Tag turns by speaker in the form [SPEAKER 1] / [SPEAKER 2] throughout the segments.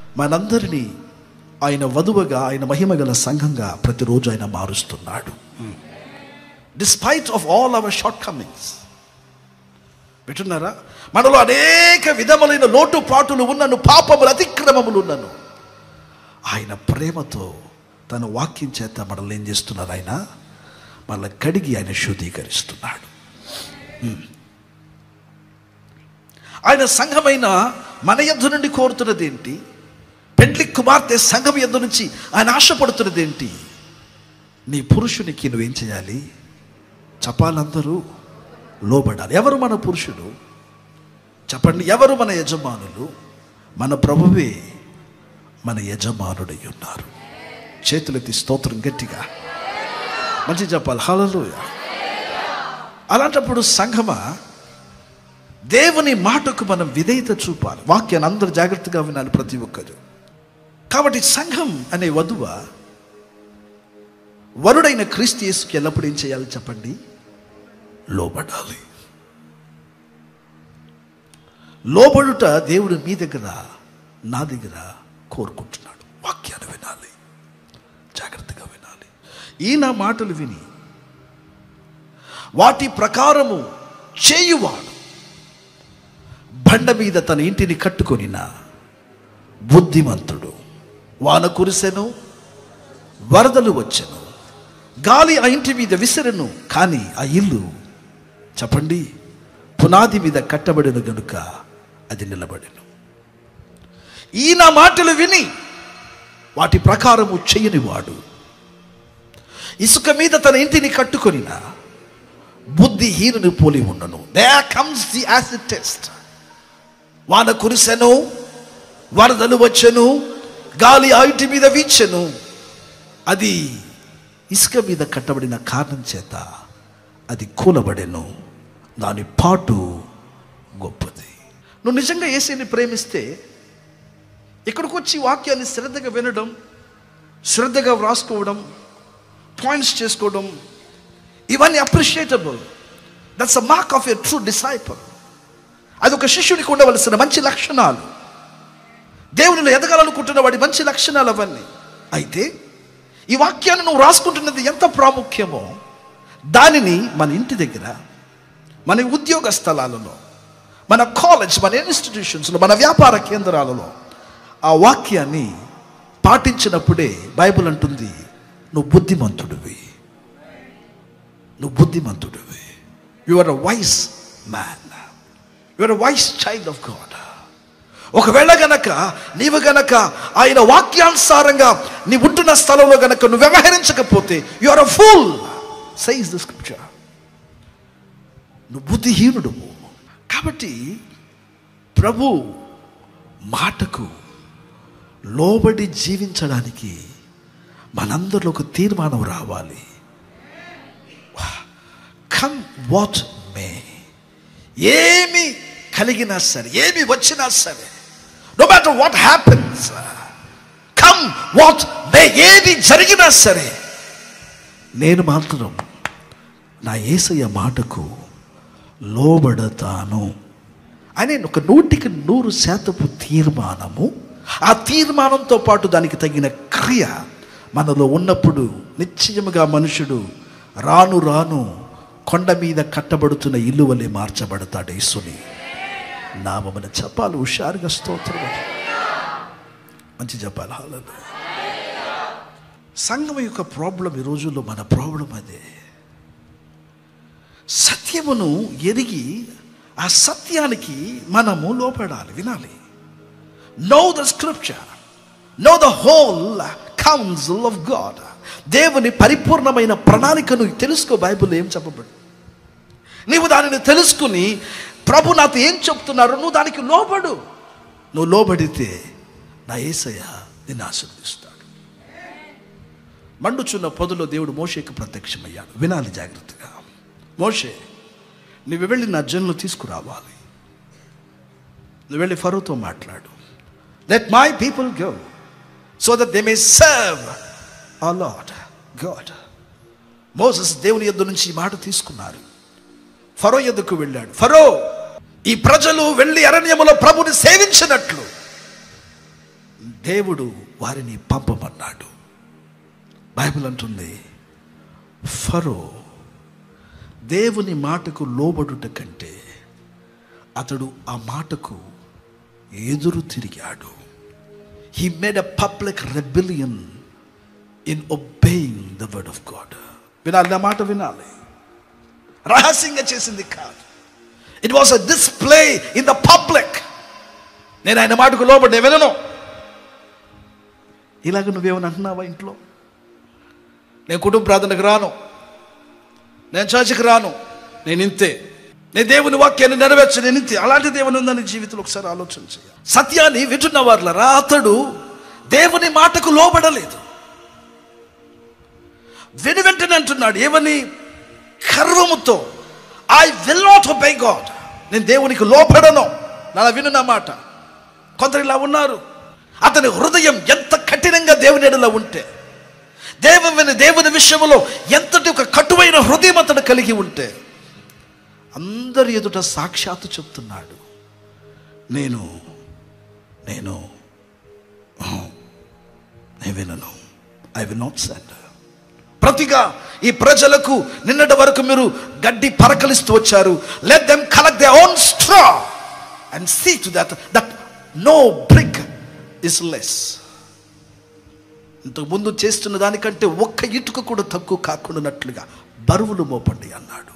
[SPEAKER 1] మనందరినీ ఆయన వధువుగా, ఆయన మహిమగల సంఘంగా ప్రతిరోజు ఆయన మారుస్తున్నాడు. Despite of all our shortcomings. వింటున్నారా? మనలో అనేక విధములైన లోటుపాటులు ఉన్నను, పాపములు అతిక్రమములు ఉన్నను, ఆయన ప్రేమతో తన వాక్యం చేత మనల్ని ఏం చేస్తున్నారు? ఆయన మనల్ని కడిగి ఆయన శుద్ధీకరిస్తున్నాడు. ఆయన సంఘమైన మన యొద్ద నుండి కోరుతున్నది ఏంటి? పెండ్లి కుమార్తె సంఘం యొద్ద నుంచి ఆయన ఆశపడుతున్నది ఏంటి? నీ పురుషునికి నువ్వేం చేయాలి? చెప్పాలందరూ లోబడాలి. ఎవరు మన పురుషుడు చెప్పండి? ఎవరు మన యజమానులు? మన ప్రభువే మన యజమానుడై ఉన్నారు. చేతులెత్తి స్తోత్రం గట్టిగా మంచి చెప్పాలి. హల్లెలూయా. అలాంటప్పుడు సంఘమా, దేవుని మాటకు మనం విధేయత చూపాలి. వాక్యాన్ని అందరూ జాగ్రత్తగా వినాలి, ప్రతి ఒక్కరు. కాబట్టి సంఘం అనే వధువ వరుడైన క్రీస్తు యేసుకి ఎల్లప్పుడు ఏం చేయాలి చెప్పండి? లోబడాలి. లోబడుట దేవుడు మీ దగ్గర, నా దగ్గర కోరుకుంటున్నాడు. వాక్యాన్ని వినాలి, జాగ్రత్తగా వినాలి. ఈ నా మాటలు విని వాటి ప్రకారము చేయువాడు బండ మీద తన ఇంటిని కట్టుకొనిన బుద్ధిమంతుడు. వాన కురిసెను, వరదలు వచ్చెను, గాలి ఆ ఇంటి మీద విసిరెను, కానీ ఆ ఇల్లు చెప్పండి పునాది మీద కట్టబడిన గనుక అది నిలబడెను. ఈ నా మాటలు విని వాటి ప్రకారము చేయని వాడు ఇసుక మీద తన ఇంటిని కట్టుకొనిన బుద్ధిహీనుని పోలి ఉండను. There comes the acid test. వాన కురిసెను, వరదలు వచ్చెను, గాలి ఆ ఇంటి మీద వీచెను, అది ఇసుక మీద కట్టబడిన కారణం చేత అది కూలబడెను, దాని పాటు గొప్పది. నువ్వు నిజంగా యేసుని ప్రేమిస్తే ఇక్కడికి వచ్చి వాక్యాన్ని శ్రద్ధగా వినడం, శ్రద్ధగా వ్రాసుకోవడం, పాయింట్స్ చేసుకోవడం, ఇవన్నీ appreciable. That's a mark of a true disciple. అది ఒక శిష్యునికి ఉండవలసిన మంచి లక్షణాలు. దేవునిలో ఎదగాలనుకుంటున్న వాడి మంచి లక్షణాలు అవన్నీ. అయితే ఈ వాక్యాన్ని నువ్వు రాసుకుంటున్నది ఎంత ప్రాముఖ్యమో దానిని మన ఇంటి దగ్గర, మన ఉద్యోగ స్థలాలలో, మన కాలేజ్, మన ఇన్స్టిట్యూషన్స్లో, మన వ్యాపార కేంద్రాలలో ఆ వాక్యాన్ని పాటించినప్పుడే బైబిల్ అంటుంది నువ్వు బుద్ధిమంతుడివి, నువ్వు బుద్ధిమంతుడివి. You are a wise man, you are a wise child of God. ఒకవేళ గనక నీవు గనక ఆయన వాక్యానుసారంగా నీ ఉంటున్న స్థలంలో గనక నువ్వు వ్యవహరించకపోతే you are a fool says the scripture. నువ్వు బుద్ధిహీనుడు. కాబట్టి ప్రభు మాటకు లోబడి జీవించడానికి మనందరిలో ఒక తీర్మానం రావాలి. కమ్ వాట్ మే, ఏమి కలిగినా సరే, ఏమి వచ్చినా సరే, no matter what happens, come what may, ఏది జరిగినా సరే, నేను మాత్రం నా యేసయ్య మాటకు లోబడతాను అనే ఒక 100% తీర్మానము. ఆ తీర్మానంతో పాటు దానికి తగిన క్రియ మనలో ఉన్నప్పుడు నిశ్చయముగా మనుషుడు రాను రాను కొండ మీద కట్టబడుతున్న ఇల్లు వలె మార్చబడతాడు. యేసుని నామమున చెప్పాలి, హుషారుగా స్తోత్రం మంచి చెప్పాలి. హల్లెలూయా. సంఘం యొక్క ప్రాబ్లం ఈ రోజుల్లో మన ప్రాబ్లం అదే. సత్యమును ఎరిగి ఆ సత్యానికి మనము లోపడాలి, వినాలి. Know the scripture, know the whole counsel of God. దేవుని పరిపూర్ణమైన ప్రణాళికను తెలుసుకో. బైబిల్లో ఏం చెప్పబడి, నీవు దానిని తెలుసుకుని ప్రభు నాతో ఏం చెప్తున్నారు నువ్వు దానికి లోబడు. నువ్వు లోబడితే నా యేసయ్య నిన్ను ఆశీర్వదిస్తాడు. మండుచున్న పొదలో దేవుడు మోషేకి ప్రత్యక్షమయ్యాడు. వినాలి జాగ్రత్తగా. మోషే, నువ్వు వెళ్ళి నా జనులు తీసుకురావాలి. నువ్వు వెళ్ళి ఫరోతో మాట్లాడు. Let my people go so that they may serve our Lord God. Moses దేవుని యొద్ద నుంచి ఈ మాట తీసుకున్నారు. ఫరో యొద్దకు వెళ్ళాడు. ఫరో, ఈ ప్రజలు వెళ్ళి అరణ్యములో ప్రభుని సేవించినట్లు దేవుడు వారిని పంపమన్నాడు. బైబిల్ అంటుంది, ఫరో దేవుని మాటకు లోబడుట కంటే అతడు ఆ మాటకు ఎదురు తిరిగాడు. He made a public rebellion in obeying the word of God. వినాలి, ఆ మాట వినాలి. రహస్యంగా చేసింది కాదు. It was a display in the public. నేను ఆయన మాటకు లోబడి వెళ్ళను. ఇలాగ నువ్వేమని అంటున్నావా ఇంట్లో? నేను కుటుంబ ప్రార్థనకు రాను, నేను చర్చికి రాను, నేను ఇంతే, నేను దేవుని వాక్యాన్ని నెరవేర్చు, నేను ఇంతే. అలాంటి దేవుని ఉందని జీవితంలో ఒకసారి ఆలోచన చేయాలి. సత్యాన్ని వింటున్న వారులారా, అతడు దేవుని మాటకు లోబడలేదు. వెంటనే అంటున్నాడు ఏమని? గర్వముతో, I will not obey God. నేను దేవునికి లోబడను. నా విను నా మాట. కొందరు ఇలా ఉన్నారు. అతని హృదయం ఎంత కఠినంగా దేవుని ఎడల ఉంటే, దేవుని విషయంలో ఎంతటి ఒక కటువైన హృదయం అతడు కలిగి ఉంటే, అందరి ఎదుట సాక్షాత్తు చెప్తున్నాడు, నేను వినను. I will not send. ప్రతిగా ఈ ప్రజలకు నిన్నటి వరకు మీరు గడ్డి పరకలిస్తూ వచ్చారు. Let them collect their own straw and see to that no brick is less. ఇంతకు ముందు చేస్తున్న దానికంటే ఒక్క ఇటుక కూడా తక్కువ కాకుండానట్లుగా బరువులు మోపండి అన్నాడు.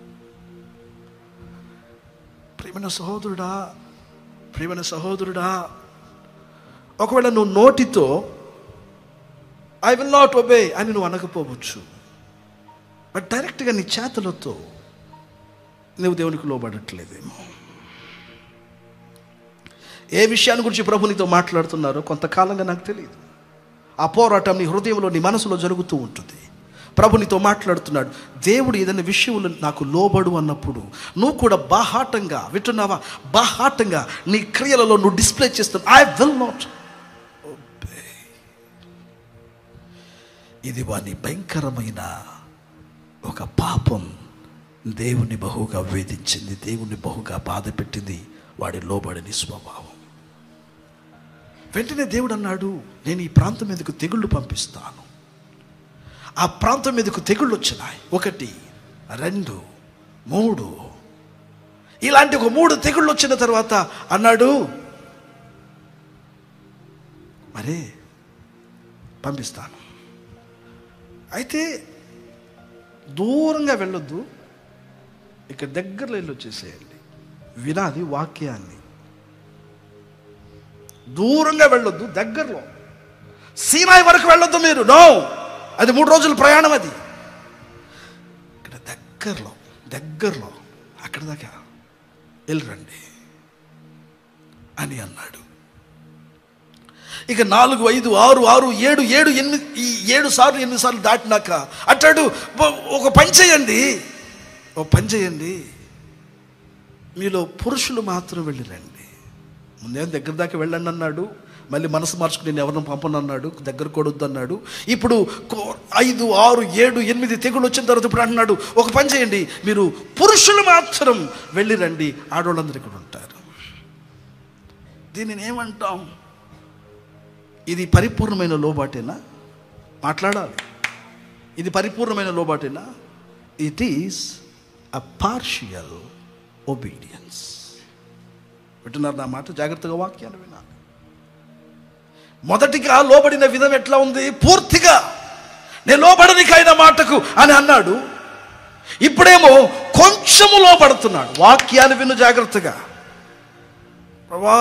[SPEAKER 1] ప్రియమైన సహోదరుడా, ఒకవేళ నువ్వు నోటితో ఐ విల్ నాట్ ఒబే అని నువ్వు అనకపోవచ్చు, బట్ డైరెక్ట్గా నీ చేతులతో నువ్వు దేవునికి లోబడట్లేదేమో. ఏ విషయాన్ని గురించి ప్రభు నీతో మాట్లాడుతున్నారో కొంతకాలంగా నాకు తెలియదు. ఆ పోరాటం నీ హృదయంలో, నీ మనసులో జరుగుతూ ఉంటుంది. ప్రభు నీతో మాట్లాడుతున్నాడు. దేవుడు ఏదైనా విషయంలో నాకు లోబడు అన్నప్పుడు నువ్వు కూడా బాహాటంగా వింటున్నావా? బాహాటంగా నీ క్రియలలో నువ్వు డిస్ప్లే చేస్తున్నావు, ఐ విల్ నాట్ ఒబే. ఇది వాని భయంకరమైన ఒక పాపం. దేవుని బహుగా వేధించింది, దేవుని బహుగా బాధ పెట్టింది వాడి లోబడని స్వభావం. వెంటనే దేవుడు అన్నాడు, నేను ఈ ప్రాంతం మీదకు తెగుళ్ళు పంపిస్తాను. ఆ ప్రాంతం మీదకు తెగుళ్ళు వచ్చినాయి. 1, 2, 3 ఇలాంటి ఒక 3 తెగుళ్ళు వచ్చిన తర్వాత అన్నాడు, మరే పంపిస్తాను. అయితే దూరంగా వెళ్ళొద్దు, ఇక్కడ దగ్గరలో వెళ్ళి వచ్చేసేయండి. వినాలి వాక్యాన్ని. దూరంగా వెళ్ళొద్దు, దగ్గరలో. సీనాయి వరకు వెళ్ళొద్దు మీరు. నో, అది 3 రోజుల ప్రయాణం. అది ఇక్కడ దగ్గరలో అక్కడ దాకా వెళ్ళరండి అని అన్నాడు. ఇక 4, 5, 6, 7, 8 ఈ 7 సార్లు 8 సార్లు దాటినాక అంటాడు, ఒక పని చేయండి, మీలో పురుషులు మాత్రం వెళ్ళిరండి. ముందే దగ్గర దాకా వెళ్ళండి అన్నాడు. మళ్ళీ మనసు మార్చుకుని నేను ఎవరిని పంపను అన్నాడు. దగ్గర కొడొద్దు అన్నాడు. ఇప్పుడు 5, 6, 7, 8 తెగులు వచ్చిన తర్వాత ఇప్పుడు అంటున్నాడు, ఒక పని చేయండి, మీరు పురుషులు మాత్రం వెళ్ళిరండి, ఆడవాళ్ళందరూ ఇక్కడ ఉంటారు. దీనిని ఏమంటాం? ఇది పరిపూర్ణమైన లోబాటేనా? మాట్లాడాలి. ఇది పరిపూర్ణమైన లోబాటేనా? It is a partial obedience. వింటున్నారు నా మాట? జాగ్రత్తగా వాక్యాన్ని వినాలి. మొదటిగా లోబడిన విధం ఎట్లా ఉంది? పూర్తిగా నేను లోబడనికి ఆయన మాటకు అని అన్నాడు. ఇప్పుడేమో కొంచెము లోబడుతున్నాడు. వాక్యాన్ని విను జాగ్రత్తగా. ప్రభా,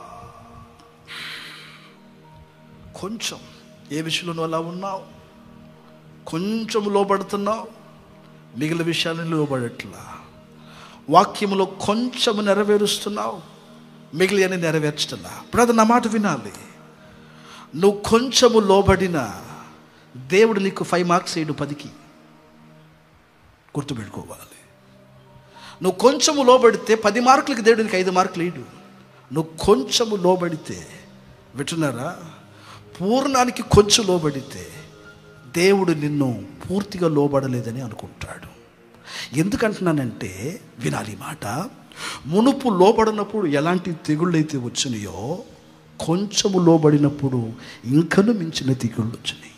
[SPEAKER 1] కొంచెం ఏ విషయంలో నువ్వు అలా ఉన్నావు? కొంచెం లోబడుతున్నావు, మిగిలిన విషయాలను లోబడట్లా. వాక్యములో కొంచెము నెరవేరుస్తున్నావు, మిగిలిన నెరవేర్చుతున్నా. ఇప్పుడు అది నా మాట వినాలి. నువ్వు కొంచెము లోబడినా దేవుడు నీకు 5 మార్క్స్ వేయడు 10కి. గుర్తుపెట్టుకోవాలి. నువ్వు కొంచెము లోబడితే 10 మార్కులకి దేవుడు నీకు 5 మార్కులు వేయడు. నువ్వు కొంచెము లోబడితే, వింటున్నారా, పూర్ణానికి కొంచెం లోబడితే దేవుడు నిన్ను పూర్తిగా లోబడలేదని అనుకుంటాడు. ఎందుకంటున్నానంటే వినాలి మాట. మునుపు లోబడినప్పుడు ఎలాంటి తెగుళ్ళు అయితే వచ్చినాయో కొంచెము లోబడినప్పుడు ఇంకను మించిన దిగుళ్ళు వచ్చినాయి.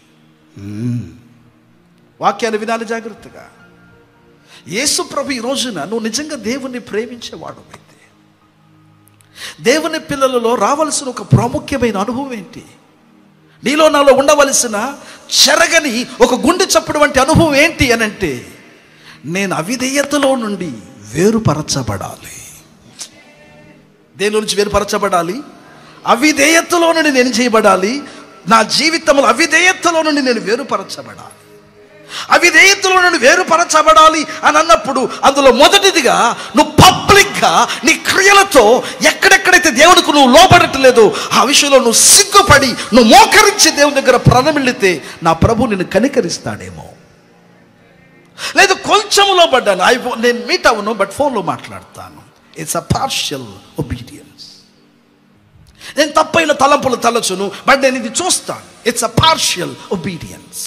[SPEAKER 1] వాక్యాన్ని వినాలి జాగ్రత్తగా. యేసు ప్రభు ఈ రోజున నువ్వు నిజంగా దేవుణ్ణి ప్రేమించేవాడు అయితే, దేవుని పిల్లలలో రావలసిన ఒక ప్రాముఖ్యమైన అనుభవం ఏంటి? నీలో నాలో ఉండవలసిన చెరగని ఒక గుండె చప్పుడు వంటి అనుభవం ఏంటి అని అంటే, నేను అవిధేయతలో నుండి వేరుపరచబడాలి. దేని నుంచి వేరుపరచబడాలి? అవిధేయతలో నుండి నేను చేయబడాలి. నా జీవితంలో అవిధేయతలో నుండి నేను వేరుపరచబడాలి. అవిధేయతలో నుండి వేరుపరచబడాలి అని అన్నప్పుడు అందులో మొదటిదిగా నువ్వు పబ్లిక్గా నీ క్రియలతో ఎక్కడెక్కడైతే దేవుడికి నువ్వు లోపడట్లేదు ఆ విషయంలో నువ్వు సిగ్గుపడి నువ్వు మోకరించి దేవుని దగ్గర ప్రారంభిస్తే నా ప్రభు నిన్ను కనికరిస్తాడేమో. లేదు కొంచెము లోబడ్డాను, నేను మీట్ అవ్వను, బట్ ఫోన్లో మాట్లాడతాను. It's a partial obedience. నేను తప్పైన తలంపులు తలచును, బట్ నేను ఇది చూస్తాను. It's a partial obedience.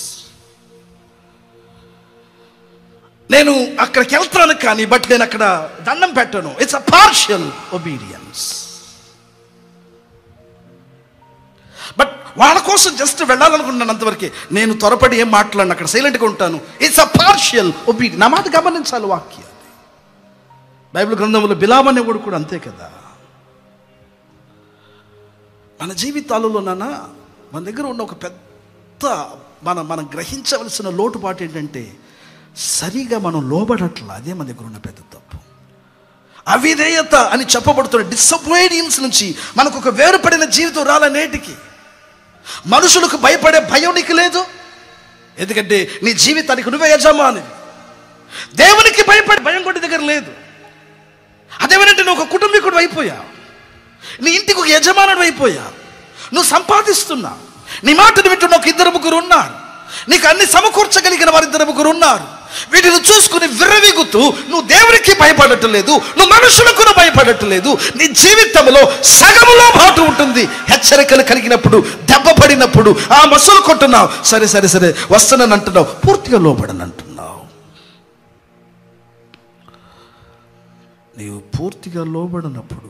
[SPEAKER 1] నేను అక్కడికి వెళ్తాను కానీ బట్ నేను అక్కడ దండం పెట్టను. It's a partial obedience. But వాళ్ళ కోసం జస్ట్ వెళ్ళాలనుకుంటున్నాను అంతవరకే. నేను త్వరపడి ఏం మాట్లాడను, అక్కడ సైలెంట్గా ఉంటాను. It's a partial obedience. నా మాట గమనించాలి. వాక్యం బైబిల్ గ్రంథంలో బిలాము అనేవాడు కూడా అంతే కదా. మన జీవితాలలో మన దగ్గర ఉన్న ఒక పెద్ద మనం గ్రహించవలసిన లోటుపాటు ఏంటంటే సరిగా మనం లోబడట్ల. అదే మన దగ్గర ఉన్న పెద్ద తప్పు. అవిధేయత అని చెప్పబడుతున్న డిసప్పాయింట్స్ నుంచి మనకు ఒక వేరుపడిన జీవితం రాలనేటికి. మనుషులకు భయపడే భయం నీకు లేదు, ఎందుకంటే నీ జీవితానికి నువ్వే యజమాని. దేవునికి భయపడే భయం కూడా దగ్గర లేదు. అదేమంటే నువ్వు ఒక కుటుంబీకుడు అయిపోయావు, నీ ఇంటికి ఒక యజమానుడు అయిపోయావు, నువ్వు సంపాదిస్తున్నావు, నీ మాటను వింటున్న ఒక 2-3 ఉన్నారు, నీకు అన్ని సమకూర్చగలిగిన వారు 2-3 ఉన్నారు. వీటిని చూసుకుని విర్రవీగుతూ నువ్వు దేవునికి భయపడట్లేదు, నువ్వు మనుషులకు భయపడట్లేదు. నీ జీవితంలో సగములో బాటు ఉంటుంది. హెచ్చరికలు కలిగినప్పుడు, దెబ్బ పడినప్పుడు ఆ మసలు కొట్టున్నావు, సరే సరే సరే వస్తానని అంటున్నావు, పూర్తిగా లోబడని అంటున్నావు. నీవు పూర్తిగా లోబడినప్పుడు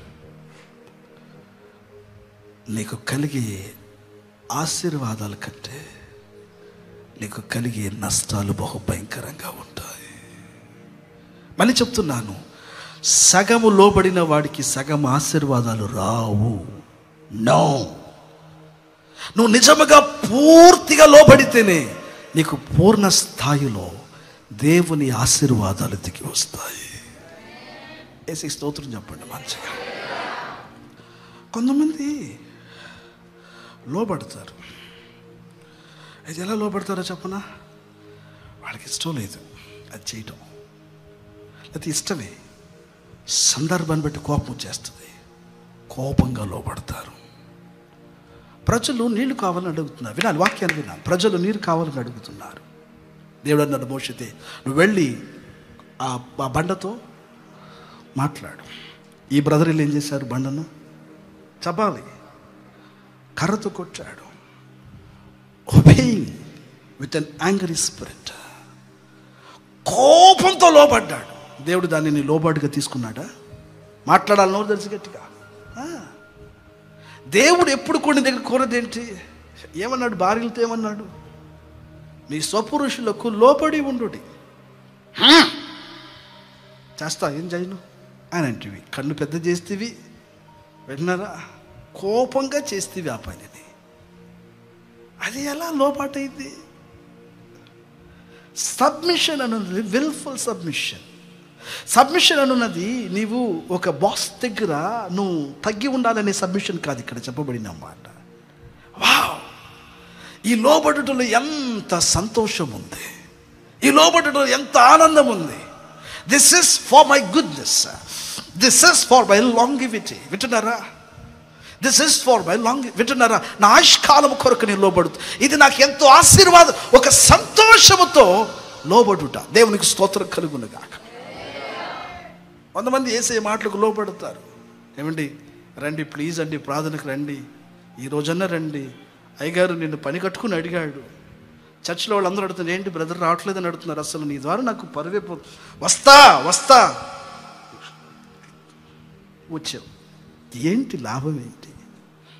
[SPEAKER 1] నీకు కలిగే ఆశీర్వాదాల కంటే నీకు కలిగే నష్టాలు బహుభయంకరంగా ఉంటాయి. మళ్ళీ చెప్తున్నాను, సగము లోబడిన వాడికి సగం ఆశీర్వాదాలు రావు. నో, నువ్వు నిజముగా పూర్తిగా లోబడితేనే నీకు పూర్ణ స్థాయిలో దేవుని ఆశీర్వాదాలు దిగి వస్తాయి. ఏసీ స్తోత్రం చెప్పండి మంచిగా. కొంతమంది లోబడతారు. అది ఎలా లోబడతారో చెప్పనా? వాళ్ళకి ఇష్టం లేదు అది చేయటం, అది ఇష్టమే, సందర్భాన్ని బట్టి కోపం వచ్చేస్తుంది, కోపంగా లోబడతారు. ప్రజలు నీళ్లు కావాలని అడుగుతున్నారు. వినాలి, వాక్యాన్ని వినాలి. ప్రజలు నీరు కావాలని అడుగుతున్నారు. దేవుడు అన్నాడు మోషేతో, నువ్వు వెళ్ళి ఆ బండతో మాట్లాడు. ఈ బ్రదర్లు ఏం చేశారు? బండను చపాలి, కర్రతో కొట్టాడు. obeying with an angry spirit. కోపంతో లోబడ్డాడు. దేవుడు దానిని లోబడిగా తీసుకున్నాడా? మాట్లాడాలి నోరు తెలిసి గట్టిగా. దేవుడు ఎప్పుడు కొన్ని దగ్గర కోరదేంటి? ఏమన్నాడు? భార్యలతో ఏమన్నాడు? మీ స్వపురుషులకు లోబడి ఉండుడి. చేస్తా, ఏం చేయను అని అంటివి. కళ్ళు పెద్ద చేస్తేవి, విన్నారా? కోపంగా చేస్తేవి ఆ పనిని. అది ఎలా లోపాటైంది? సబ్మిషన్ అన్నది విల్ఫుల్ సబ్మిషన్. సబ్మిషన్ అనున్నది నీవు ఒక బాస్ దగ్గర నువ్వు తగ్గి ఉండాలనే సబ్మిషన్ కాదు ఇక్కడ చెప్పబడిన మాట. వావ్, ఈ లోబడుటలో ఎంత సంతోషం ఉంది, ఈ లోబడుటలో ఎంత ఆనందం ఉంది. This is for my goodness, this is for my longevity. వింటున్నారా? దిస్ ఇస్ ఫర్ మై వింటున్నారా? నా ఆయుష్కాలం కొరకు నేను లోబడుతూ, ఇది నాకు ఎంతో ఆశీర్వాదం, ఒక సంతోషముతో లోబడుట. దేవునికి స్తోత్రం కలుగును గాక. కొంతమంది యేసయ్య మాటలకు లోబడతారు. ఏమండి, రండి ప్లీజ్ అండి, ప్రార్థనకు రండి, ఈ రోజన్నా రండి, అయ్యగారు నిన్ను పని కట్టుకుని అడిగాడు. చర్చిలో వాళ్ళందరూ అడుగుతున్నారు, ఏంటి బ్రదర్ రావట్లేదని అడుగుతున్నారు. అసలు నీ ద్వారా నాకు పరువే వస్తా వచ్చావు, ఏంటి లాభం ఏంటి?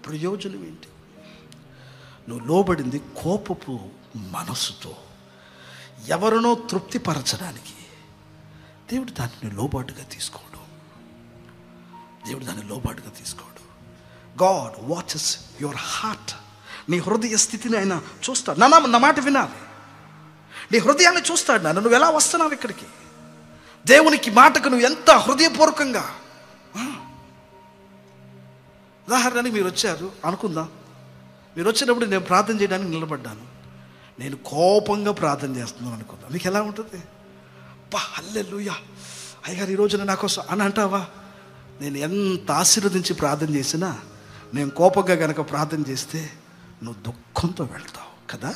[SPEAKER 1] ప్రయోజనం ఏంటి? నువ్వు లోబడింది కోపపు మనసుతో, ఎవరినో తృప్తిపరచడానికి. దేవుడు దాన్ని లోబాటుగా తీసుకోడు. దేవుడు దాన్ని లోబాటుగా తీసుకోడు. God watches your heart. నీ హృదయ స్థితిని ఆయన చూస్తాడు. నా మాట వినాలి. నీ హృదయాన్ని చూస్తాడు. నువ్వు ఎలా వస్తున్నావు ఇక్కడికి, దేవునికి మాటకు నువ్వు ఎంత హృదయపూర్వకంగా. ఉదాహరణకి మీరు వచ్చారు అనుకుందాం. మీరు వచ్చినప్పుడు నేను ప్రార్థన చేయడానికి నిలబడ్డాను. నేను కోపంగా ప్రార్థన చేస్తున్నాను అనుకుందాం. మీకు ఎలా ఉంటుంది? హల్లెలూయా అయ్యగారు ఈ రోజున నా కోసం అని అంటావా? నేను ఎంత ఆశీర్వదించి ప్రార్థన చేసినా నేను కోపంగా కనుక ప్రార్థన చేస్తే నువ్వు దుఃఖంతో వెళ్తావు కదా.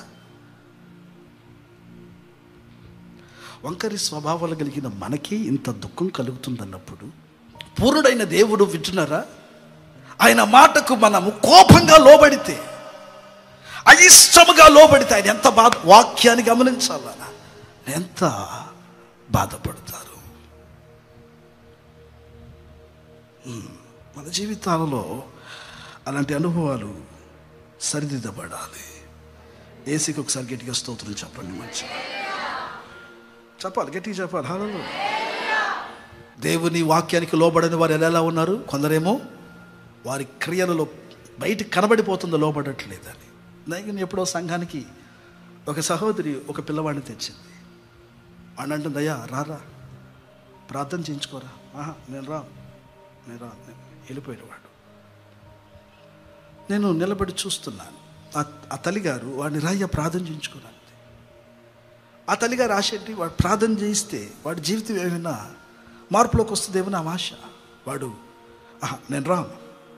[SPEAKER 1] వంకరి స్వభావాలు కలిగిన మనకి ఇంత దుఃఖం కలుగుతుందన్నప్పుడు పూర్ణుడైన దేవుడు వింటున్నారా? ఆయన మాటకు మనము కోపంగా లోబడితే, అయిష్టముగా లోబడితే ఆయన ఎంత బాధ, వాక్యాన్ని గమనించాలన్నా ఎంత బాధపడతారు. మన జీవితాలలో అలాంటి అనుభవాలు సరిదిద్దబడాలి. ఏసీకి ఒకసారి గట్టిగా స్తోత్రం చెప్పండి. మంచిగా చెప్పాలి, గట్టిగా చెప్పాలి. హల్లెలూయా. దేవుని వాక్యానికి లోబడని వారు ఎలా ఉన్నారు? కొందరేమో వారి క్రియలలో బయటికి కనబడిపోతుందో లోబడట్లేదని. నేను ఎప్పుడో సంఘానికి ఒక సహోదరి ఒక పిల్లవాడిని తెచ్చింది. వాడిని అంటుంది, అయ్యా రారా ప్రార్థన చేయించుకోరా. నేను రా వెళ్ళిపోయాడు వాడు. నేను నిలబడి చూస్తున్నాను. ఆ తల్లిగారు వాడిని రాయ్యా ప్రార్థన చేయించుకోరా. ఆ తల్లిగారు ఆశ ఏంటి? వాడు ప్రార్థన చేయిస్తే వాడి జీవితం ఏమైనా మార్పులోకి వస్తుందేమో నా ఆశ. వాడు నేను రాను.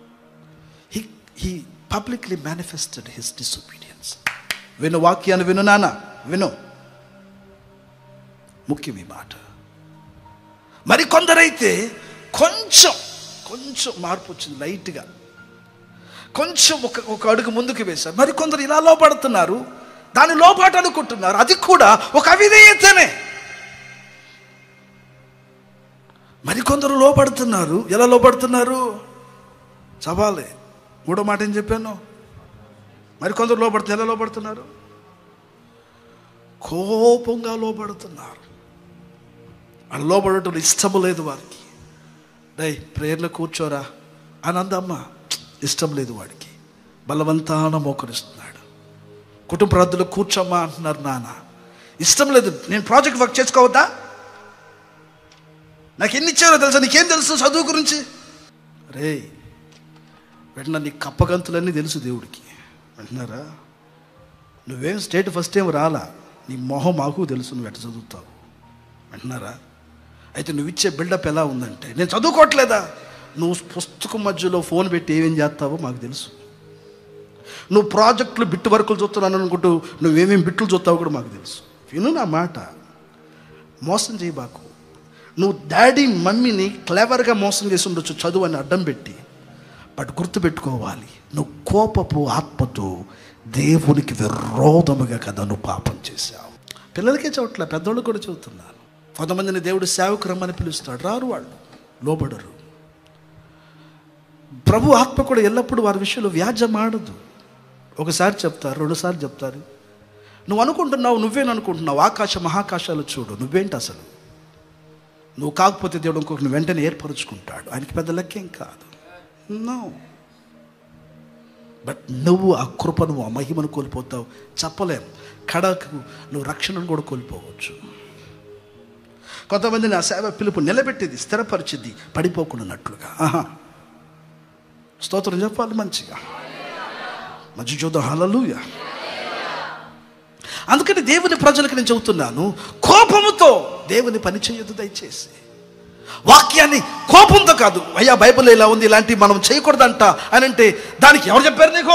[SPEAKER 1] He publicly manifested his disobedience. విను వాక్యాన్ని, విను నాన్న, విను. ముఖ్యం ఈ మాట. మరి కొందరైతే కొంచెం మార్పు వచ్చింది, లైట్గా కొంచెం ఒక అడుగు ముందుకు వేశారు. మరి కొందరు ఇలా లోపడుతున్నారు, దాని లోపాటు అనుకుంటున్నారు. అది కూడా ఒక అవిధేయతనే. మరి కొందరు లోపడుతున్నారు. ఎలా లోపడుతున్నారు? చవాలే మూడో మాట ఏం చెప్పాను? మరి కొందరు లోపడుతున్నారు. ఎలా లోపడుతున్నారు? కోపంగా లోపడుతున్నారు. వాళ్ళు లోపడటం ఇష్టం లేదు వారికి. ప్రేయర్లో కూర్చోరా అని అందమ్మ, ఇష్టం లేదు వాడికి. బలవంతాన మోకరిస్తున్నాడు. కుటుంబ ప్రార్థనలో కూర్చోమ్మా అంటున్నారు నాన్న, ఇష్టం లేదు. నేను ప్రాజెక్ట్ వర్క్ చేసుకోవద్దా? నాకు ఎన్ని ఇచ్చారో తెలుసా? నీకేం తెలుసు చదువు గురించి? రే వెంటనే నీ కప్పగంతులన్నీ తెలుసు దేవుడికి. అంటున్నారా? నువ్వేం స్టేట్ ఫస్ట్ టైం రాలా, నీ మొహం మాకు తెలుసు నువ్వు ఎట్లా చదువుతావు అంటున్నారా? అయితే నువ్వు ఇచ్చే బిల్డప్ ఎలా ఉందంటే, నేను చదువుకోవట్లేదా? నువ్వు పుస్తకం మధ్యలో ఫోన్ పెట్టి ఏమేం చేస్తావో మాకు తెలుసు. నువ్వు ప్రాజెక్టులు బిట్టు వర్కులు చూస్తున్నాను అనుకుంటూ నువ్వేమేమి బిట్లు చూస్తావో కూడా మాకు తెలుసు. విను నా మాట, మోసం చేయబాకు. నువ్వు డాడీ మమ్మీని క్లెవర్గా మోసం చేసి ఉండొచ్చు చదువు అని అడ్డం పెట్టి. బట్ గుర్తుపెట్టుకోవాలి, నువ్వు కోపపు ఆత్మతో దేవునికి విరోధముగా కదా నువ్వు పాపం చేశావు. పిల్లలకే చోట్ల పెద్దోళ్ళు కూడా చెబుతున్నాను. కొంతమందిని దేవుడు సేవకు రమ్మని పిలుస్తాడు, రారు, వాళ్ళు లోబడరు. ప్రభు ఆత్మ కూడా ఎల్లప్పుడూ వారి విషయంలో వ్యాజ్యం ఆడదు. ఒకసారి చెప్తారు, రెండుసార్లు చెప్తారు. నువ్వు అనుకుంటున్నావు, నువ్వేననుకుంటున్నావు. ఆకాశ మహాకాశాలు చూడు, నువ్వేంటి అసలు? నువ్వు కాకపోతే దేవుడు ఇంకొకరిని వెంటనే ఏర్పరుచుకుంటాడు. ఆయనకి పెద్ద లెక్కేం కాదు. నో, బట్ నువ్వు ఆ కృపను, ఆ మహిమను కోల్పోతావు. చెప్పలేం, కడకు నువ్వు రక్షణను కూడా కోల్పోవచ్చు. కొంతమందిని ఆ సేవ పిలుపు నిలబెట్టేది, స్థిరపరిచేది, పడిపోకున్నట్లుగా. స్తోత్రం చెప్పాలి మంచిగా, మంచి చూద్దాం. హల్లెలూయా. అందుకని దేవుని ప్రజలకు నేను చెబుతున్నాను, కోపముతో దేవుని పని చేయొద్దు దయచేసి. వాక్యాన్ని కోపంతో కాదు, అయ్యా బైబిల్ ఇలా ఉంది, ఇలాంటివి మనం చేయకూడదంట అని అంటే దానికి ఎవరు చెప్పారు నీకు?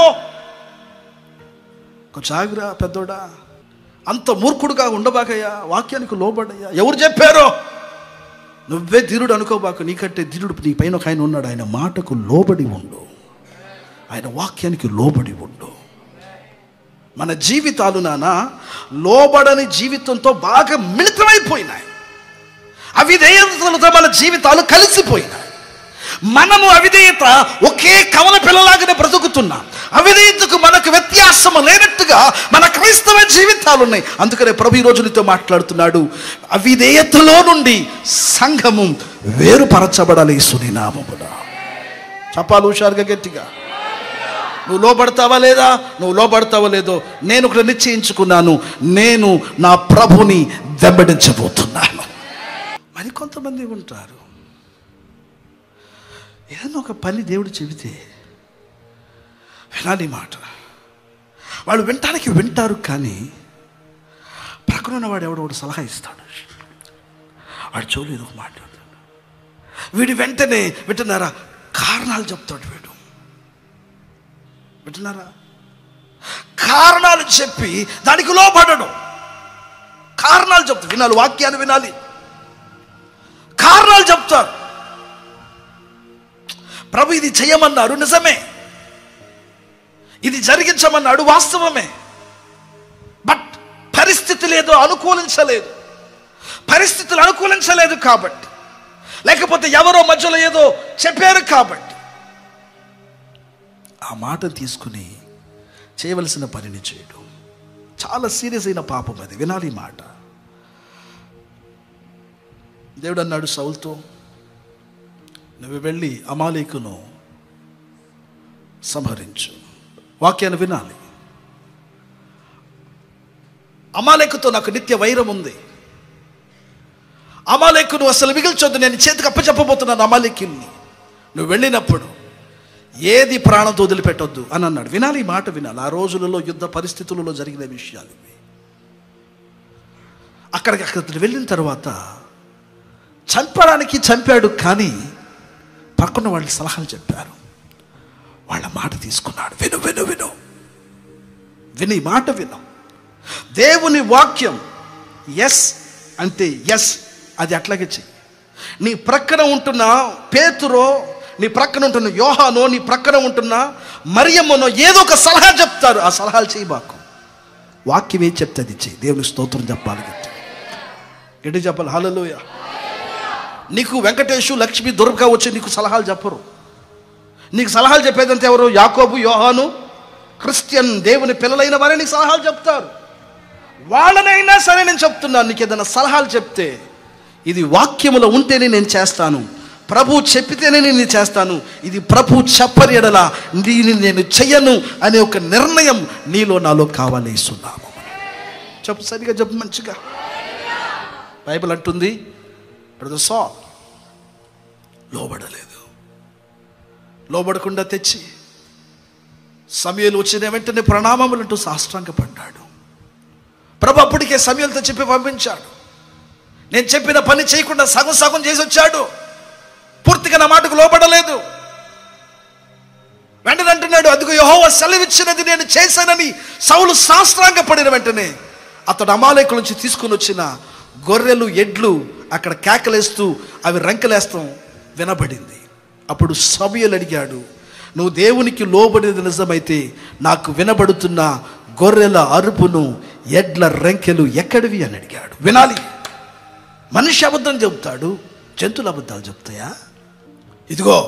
[SPEAKER 1] కొంచెం ఆగురా పెద్దోడా, అంత మూర్ఖుడుగా ఉండబాకయ్యా, వాక్యానికి లోబడయ్యా. ఎవరు చెప్పారో? నువ్వే ధీరుడు అనుకోబాకు. నీకంటే ధీరుడు నీ పైన ఒక ఆయన ఉన్నాడు. ఆయన మాటకు లోబడి ఉండు, ఆయన వాక్యానికి లోబడి ఉండు. మన జీవితాలు నాన్న లోబడని జీవితంతో బాగా మిళితమైపోయినాయి. అవిధేయతలతో మన జీవితాలు కలిసిపోయినాయి. మనము అవిధేయత ఒకే కవల పిల్లలాగానే బ్రతుకుతున్నాం. అవిధేయతకు మనకు వ్యత్యాసం లేనట్టుగా మన క్రైస్తవ జీవితాలు ఉన్నాయి. అందుకనే ప్రభు ఈ రోజు నీతో మాట్లాడుతున్నాడు. అవిధేయతలో నుండి సంఘము వేరుపరచబడాలి యేసుని నామమున. చెప్పాలి హుషారుగా గట్టిగా. నువ్వు లోబడతావా లేదా? నువ్వు లోబడతావో లేదో నేను ఒకటి నిశ్చయించుకున్నాను. నేను నా ప్రభుని వెంబడించబోతున్నాను. మరి కొంతమంది ఉంటారు, ఏదైనా ఒక పని దేవుడు చెబితే వినాలి మాట. వాళ్ళు వినటానికి వింటారు, కానీ ప్రక్కన ఉన్నవాడు ఎవడో సలహా ఇస్తాడు. వాడు చెవులు ఏదో మాట్లాడతాడు. వీడు వెంటనే వింటున్నారా కారణాలు చెప్తాడు. వీడు వింటున్నారా కారణాలు చెప్పి దానికి లోపడడం. కారణాలు చెప్తాడు. వినాలి, వాక్యాన్ని వినాలి. కారణాలు చెప్తారు. ప్రభు ఇది చెయ్యమన్నాడు, నిజమే. ఇది జరిగించమన్నాడు, వాస్తవమే. బట్ పరిస్థితులు ఏదో అనుకూలించలేదు. పరిస్థితులు అనుకూలించలేదు కాబట్టి, లేకపోతే ఎవరో మధ్యలో ఏదో చెప్పారు కాబట్టి ఆ మాట తీసుకుని చేయవలసిన పనిని చేయడం చాలా సీరియస్ అయిన పాపం అది. వినాలి మాట. దేవుడు అన్నాడు సౌలుతో, నువ్వు వెళ్ళి అమాలేకును సంహరించు. వాక్యాన్ని వినాలి. అమాలేకుతో నాకు నిత్య వైరం ఉంది. అమాలేకును అసలు మిగిల్చొద్దు, నేను చేతికి అప్పచెప్పబోతున్నాను అమాలేకుని. నువ్వు వెళ్ళినప్పుడు ఏది ప్రాణంతో వదిలిపెట్టొద్దు అని అన్నాడు. వినాలి, ఈ మాట వినాలి. ఆ రోజులలో యుద్ధ పరిస్థితులలో జరిగిన విషయాలు ఇవి. అక్కడికి వెళ్ళిన తర్వాత చంపడానికి చంపాడు, కానీ పక్కన వాళ్ళు సలహాలు చెప్పారు. వాళ్ళ మాట తీసుకున్నాడు. విను విను విను విని మాట విను. దేవుని వాక్యం ఎస్ అంటే ఎస్, అది అట్లాగే చెయ్యి. నీ ప్రక్కన ఉంటున్న పేతురో, నీ ప్రక్కన ఉంటున్న యోహానో, నీ ప్రక్కన ఉంటున్న మరియమ్మనో ఏదో ఒక సలహా చెప్తారు. ఆ సలహాలు చేయి బాకు. వాక్యం ఏం చెప్తే అది చెయ్యి. దేవుని స్తోత్రం చెప్పాలి. గట్టి చెప్పాలి. హల్లెలూయా. నీకు వెంకటేశు, లక్ష్మి, దుర్గ వచ్చి నీకు సలహాలు చెప్పరు. నీకు సలహాలు చెప్పేదంటే ఎవరు? యాకోబు, యోహాను, క్రిస్టియన్ దేవుని పిల్లలైన వారే నీకు సలహాలు చెప్తారు. వాళ్ళనైనా సరే నేను చెప్తున్నాను, నీకు ఏదైనా సలహాలు చెప్తే ఇది వాక్యములో ఉంటేనే నేను చేస్తాను, ప్రభు చెప్పితేనే నేను చేస్తాను, ఇది ప్రభు చెప్పని ఎడల దీన్ని నేను చెయ్యను అనే ఒక నిర్ణయం నీలో నాలో కావాలి. ఇస్తున్నాము చెప్పు, సరిగా చెప్పు, మంచిగా. బైబిల్ అంటుంది బ్రదర్ సాల్ లోబడలేదు. లోబడకుండా తెచ్చి సమూయేలు వచ్చిన వెంటనే ప్రణామములంటూ సాష్టాంగపడ్డాడు. ప్రభు అప్పటికే సమూయేలుతో చెప్పి పంపించాడు. నేను చెప్పిన పని చేయకుండా సగం సగం చేసి వచ్చాడు. పూర్తిగా నా మాటకు లోబడలేదు. వెంటనే అంటున్నాడు, అదిగో యెహోవా సెలవిచ్చినది నేను చేశానని సౌలు సాష్టాంగపడిన వెంటనే అతడు అమాలేకుల నుంచి తీసుకుని వచ్చిన గొర్రెలు, ఎడ్లు అక్కడ కేకలేస్తూ అవి రంకెలేస్తాం వినబడింది. అప్పుడు సమూయేలు అడిగాడు, నువ్వు దేవునికి లోబడేది నిజమైతే నాకు వినబడుతున్న గొర్రెల అరుపును, ఎడ్ల రంకెలు ఎక్కడివి అని అడిగాడు. వినాలి. మనిషి అబద్ధం చెబుతాడు, జంతువులు అబద్ధాలు చెప్తాయా? ఇదిగో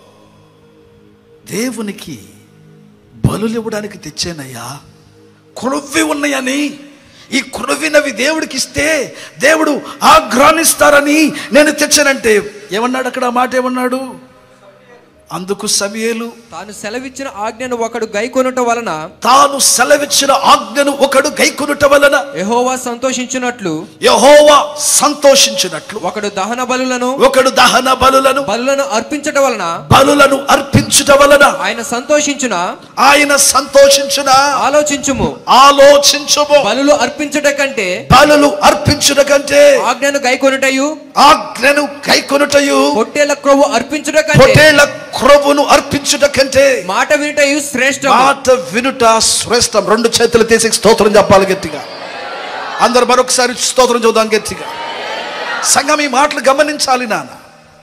[SPEAKER 1] దేవునికి బలులు ఇవ్వడానికి తెచ్చానయ్యా, క్రొవ్వి ఉన్నాయని. ఈ క్రొవ్వినవి దేవుడికి ఇస్తే దేవుడు ఆగ్రహిస్తారని నేను తెచ్చానంటే ఏమన్నాడు అక్కడ? ఆ మాట ఏమన్నాడు? అందుకు సమూయేలు,
[SPEAKER 2] తాను సెలవిచ్చిన ఆజ్ఞను ఒకడు గైకొనుట వలన,
[SPEAKER 1] తాను సెలవిచ్చిన ఆజ్ఞను ఒకడు గైకొనుట వలన
[SPEAKER 2] యెహోవా సంతోషించినట్లు,
[SPEAKER 1] యెహోవా సంతోషించినట్లు
[SPEAKER 2] ఒకడు దహన బలులను,
[SPEAKER 1] ఒకడు దహన బలులను,
[SPEAKER 2] బలులను అర్పించట వలన,
[SPEAKER 1] బలులను అర్పించుట వలన
[SPEAKER 2] ఆయన సంతోషించున,
[SPEAKER 1] ఆయన సంతోషించున.
[SPEAKER 2] ఆలోచించుము,
[SPEAKER 1] ఆలోచించుము.
[SPEAKER 2] బలులు అర్పించుట కంటే,
[SPEAKER 1] బలులు అర్పించుట కంటే
[SPEAKER 2] ఆజ్ఞను గైకొనుటయు,
[SPEAKER 1] ఆజ్ఞను గైకొనుటయు,
[SPEAKER 2] పొట్టేళ్ల క్రొవ్వు అర్పించుట కంటే,
[SPEAKER 1] పొట్టేళ్ల క్రొవ్వును అర్పించుట కంటే
[SPEAKER 2] మాట వినుటయు శ్రేష్టం.
[SPEAKER 1] మాట వినుట శ్రేష్టం. రెండు చేతులు తీసి స్తోత్రం చెప్పాలి గట్టిగా. అందరు మరొకసారి స్తోత్రం చూద్దాం గట్టిగా. సంఘం ఈ మాటలు గమనించాలి. నాన్న,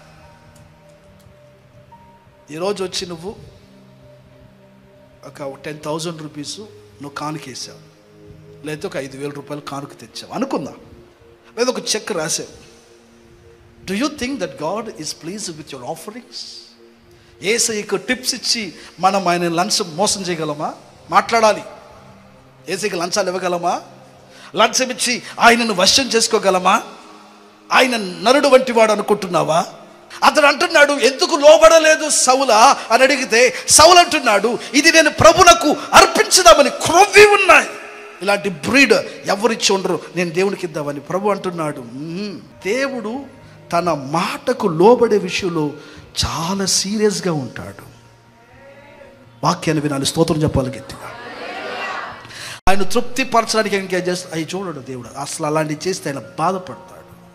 [SPEAKER 1] ఈరోజు వచ్చి నువ్వు ఒక 10,000 రూపీస్ నువ్వు కానుకేసావు, లేదా ఒక 5,000 రూపాయలు కానుక తెచ్చావు అనుకుందా, లేదా ఒక చెక్ రాసావు. Do you think that God is pleased with your offerings? యేసయ్యకు టిప్స్ ఇచ్చి మనం ఆయన లంచ్ మోసం చేయగలమా? మాట్లాడాలి. యేసయ్యకి లంచాలు ఇవ్వగలమా? లంచం ఇచ్చి ఆయనను వశ్యం చేసుకోగలమా? ఆయన నరుడు వంటి వాడు అనుకుంటున్నావా? అతడు అంటున్నాడు, ఎందుకు లోబడలేదు సౌలా అని అడిగితే సౌలు అంటున్నాడు, ఇది నేను ప్రభునకు అర్పించుదామని క్రొవ్వి ఉన్నాయి. ఇలాంటి బ్రీడ్ ఎవరిచ్చి ఉండరు, నేను దేవునికి ఇద్దామని. ప్రభు అంటున్నాడు, దేవుడు తన మాటకు లోబడే విషయంలో చాలా సీరియస్గా ఉంటాడు. వాక్యాన్ని వినాలి, స్తోత్రం చెప్పాలి గట్టిగా. ఆయన తృప్తి పరచడానికి ఇంకా చేస్తే అవి చూడడు దేవుడు. అసలు అలాంటివి చేస్తే ఆయన బాధపడతాడు.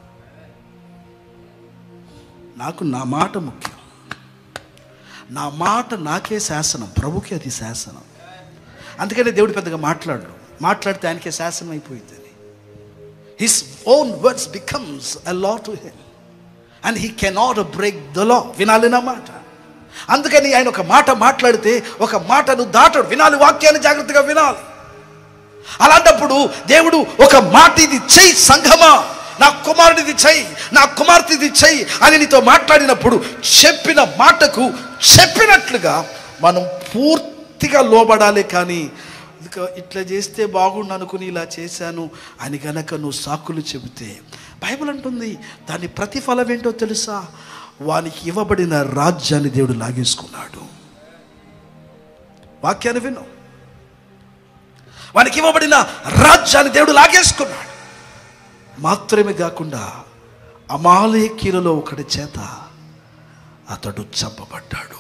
[SPEAKER 1] నాకు నా మాట ముఖ్యం. నా మాట నాకే శాసనం, ప్రభుకి అది శాసనం. అందుకనే దేవుడు పెద్దగా మాట్లాడితే ఆయనకే శాసనం అయిపోయింది. His own words becomes a law to him and he cannot break the law. వినాలి నా మాట. అందుకని ఆయన ఒక మాట మాట్లాడితే ఒక మాటను దాటడు. వినాలి, వాక్యాన్ని జాగ్రత్తగా వినాలి. అలాంటప్పుడు దేవుడు ఒక మాట, ఇది చెయ్యి సంఘమా, నా కుమారుడిది చెయ్యి, నా కుమార్తెది చెయ్యి అని నీతో మాట్లాడినప్పుడు చెప్పిన మాటకు చెప్పినట్లుగా మనం పూర్తిగా లోబడాలి. కానీ ఇట్లా చేస్తే బాగుండు అనుకుని ఇలా చేశాను అని గనక నువ్వు సాకులు చెబితే బైబిల్ అంటుంది దాని ప్రతిఫలం ఏంటో తెలుసా? వానికి ఇవ్వబడిన రాజ్యాన్ని దేవుడు లాగేసుకున్నాడు. వాక్యాన్ని విను. వానికి ఇవ్వబడిన రాజ్యాన్ని దేవుడు లాగేసుకున్నాడు. మాత్రమే కాకుండా అమాలేకీయులలో ఒకటి చేత అతడు చంపబడ్డాడు.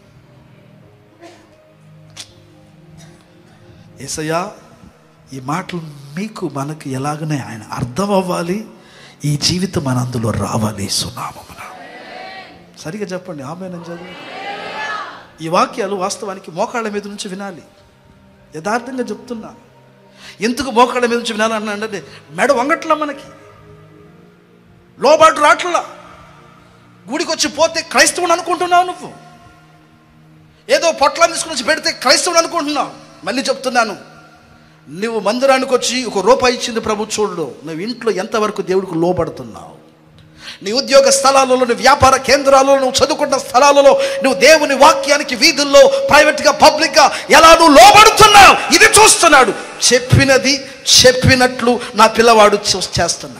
[SPEAKER 1] యేసయ్యా, ఈ మాటలు మీకు మనకు ఎలాగనే ఆయన అర్థం అవ్వాలి, ఈ జీవితం మన అందులో రావాలి. సునామమున సరిగా చెప్పండి, ఆమేన్ చదువు. ఈ వాక్యాలు వాస్తవానికి మోకాళ్ళ మీద నుంచి వినాలి. యథార్థంగా చెప్తున్నాను. ఎందుకు మోకాళ్ళ మీద నుంచి వినాలన్నానంటే మెడ వంగట్లా, మనకి లోబాటు రాట్లా. గుడికి వచ్చి పోతే క్రైస్తవుని అనుకుంటున్నావు నువ్వు. ఏదో పొట్లం తీసుకుని వచ్చి పెడితే క్రైస్తవుని అనుకుంటున్నావు. మళ్ళీ చెప్తున్నాను, నువ్వు మందిరానికి వచ్చి ₹1 ఇచ్చింది ప్రభు చూడు. నువ్వు ఇంట్లో ఎంతవరకు దేవుడికి లోబడుతున్నావు? నీ ఉద్యోగ స్థలాలలో, నీ వ్యాపార కేంద్రాలలో, నువ్వు చదువుకున్న స్థలాలలో, నువ్వు దేవుని వాక్యానికి వీధుల్లో, ప్రైవేట్గా, పబ్లిక్గా ఎలా నువ్వు లోబడుతున్నావు, ఇది చూస్తున్నాడు. చెప్పినది చెప్పినట్లు నా పిల్లవాడు చేస్తున్నాడు.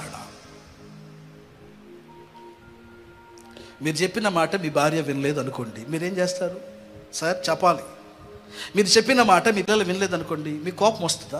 [SPEAKER 1] మీరు చెప్పిన మాట మీ భార్య వినలేదు అనుకోండి, మీరేం చేస్తారు? సార్ చెప్పాలి. మీరు చెప్పిన మాట మీ పిల్లలు వినలేదు అనుకోండి, మీకు కోపం వస్తుందా?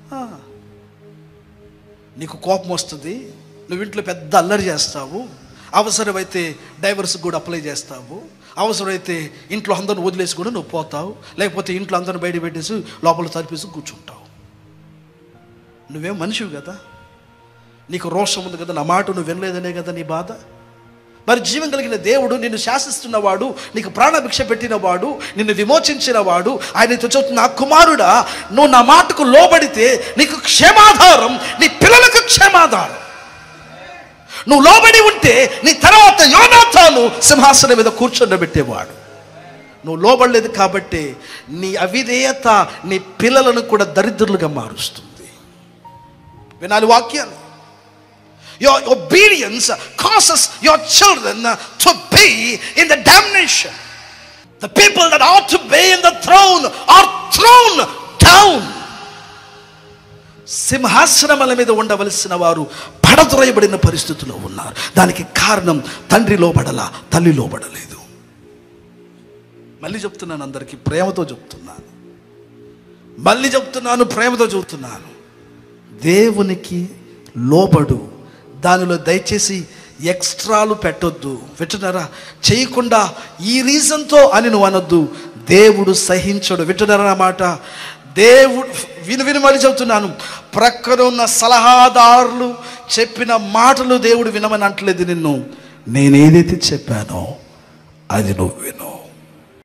[SPEAKER 1] నీకు కోపం వస్తుంది. నువ్వు ఇంట్లో పెద్ద అల్లరి చేస్తావు. అవసరమైతే డైవర్స్ కూడా అప్లై చేస్తావు. అవసరమైతే ఇంట్లో అందరిని వదిలేసి కూడా నువ్వు పోతావు. లేకపోతే ఇంట్లో అందరిని బయట పెట్టేసి లోపల తరిపేసి కూర్చుంటావు. నువ్వేం మనిషివి కదా, నీకు రోషం ఉంది కదా, నా మాట నువ్వు వినలేదనే కదా నీ బాధ. మరి జీవం కలిగిన దేవుడు, నిన్ను శాసిస్తున్నవాడు, నీకు ప్రాణభిక్ష పెట్టినవాడు, నిన్ను విమోచించినవాడు ఆయనతో చెబుతున్న, నా కుమారుడా, నువ్వు నా మాటకు లోబడితే నీకు క్షేమాధారం, నీ పిల్లలకు క్షేమాధారం. నువ్వు లోబడి ఉంటే నీ తర్వాత యోనాతాను సింహాసనం మీద కూర్చొని. నువ్వు లోబడలేదు కాబట్టి నీ అవిధేయత నీ పిల్లలను కూడా దరిద్రులుగా మారుస్తుంది. వినాలి వాక్యాలు. Your obedience causes your children to be in the damnation. The people that ought to be in the throne are thrown down. సింహాసనముల మీద ఉండవలసిన వారు పడద్రోయబడిన పరిస్థితిలో ఉన్నారు. దానికి కారణం తండ్రి లోబడలా, తల్లి లోబడలేదు. మళ్ళీ చెప్తున్నాను, అందరికీ ప్రేమతో చెప్తున్నాను, ప్రేమతో చెప్తున్నాను. దేవునికి లోబడు. దానిలో దయచేసి ఎక్స్ట్రాలు పెట్టొద్దు. వింటున్నారా? చేయకుండా ఈ రీజన్తో అని నువ్వు అనొద్దు. దేవుడు సహించడు. వింటున్నారా మాట? దేవుడు విని మళ్ళీ చెబుతున్నాను, ప్రక్కన ఉన్న సలహాదారులు చెప్పిన మాటలు దేవుడు వినమని అంటలేదు నిన్ను. నేనేదైతే చెప్పానో అది నువ్వు విను.